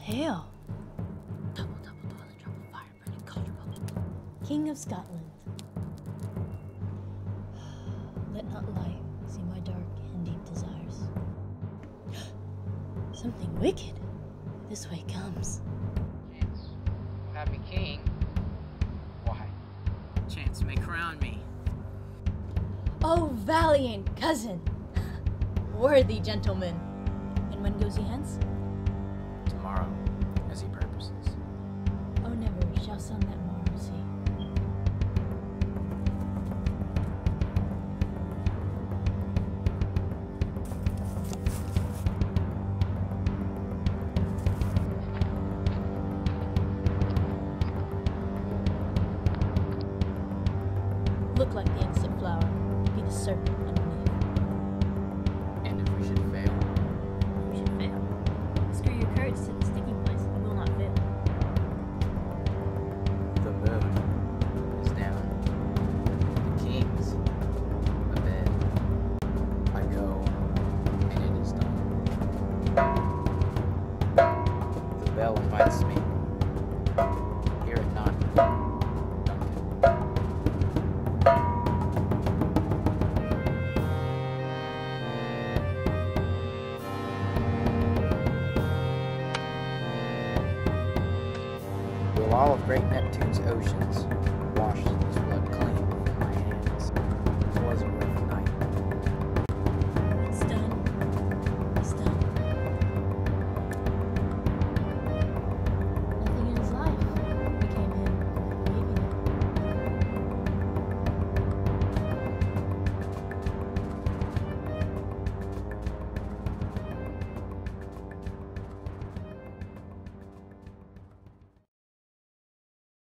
Hail, Double toilet, trouble, fire, burning, cauldron, bubble. King of Scotland. Let not light see my dark and deep desires. Something wicked this way comes. Chance, have me king. Why? Chance may crown me. Oh, valiant cousin, worthy gentleman. And when goes he hence? Tomorrow, as he purposes. Oh, never shall sun that morrow see. Look like the innocent flower, be the serpent underneath. And if we should fail, You should fail. Screw your courage to the sticking place, you will not fail. the moon is down. The king's abed. I go, and it is done. The bell invites me. Hear it not. Will all of great Neptune's oceans wash this